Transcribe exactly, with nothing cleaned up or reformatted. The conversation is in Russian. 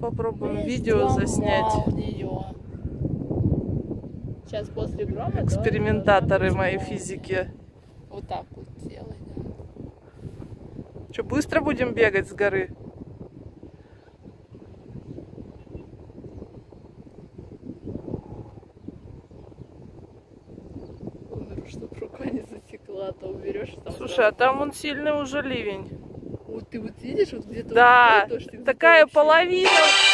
попробуем видео заснять. Сейчас после грома. Экспериментаторы моей физики. Вот так вот делай. Что, быстро будем бегать с горы? Чтобы рука не затекла, а то уберешь. Слушай, а там он сильный уже ливень. Вот ты вот видишь, вот где-то. Да, вот, то, такая половина